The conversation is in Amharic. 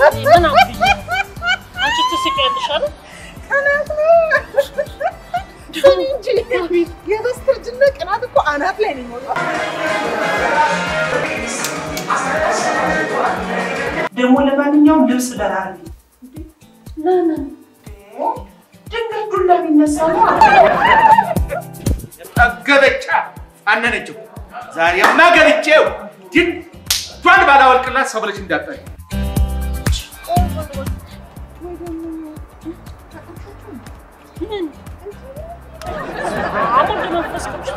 ምን አብይ አንቺ ትስቂያለሽ አይደል ቀናት ነው እንጂ የበስተርጅና ቀናት እኮ አናት ላይ ነው የሚወጣው ደግሞ ለማንኛውም ልብስ ደራርቢ ለምን ድንገት ዱላ ቢነሳ ነው አገበጫ አነነችው ዛሬማ ገብቼው ዲቷን ባላወልቅላት ሰብለሽ እንዳጣይ ምን አሁን ለመፈስከሽ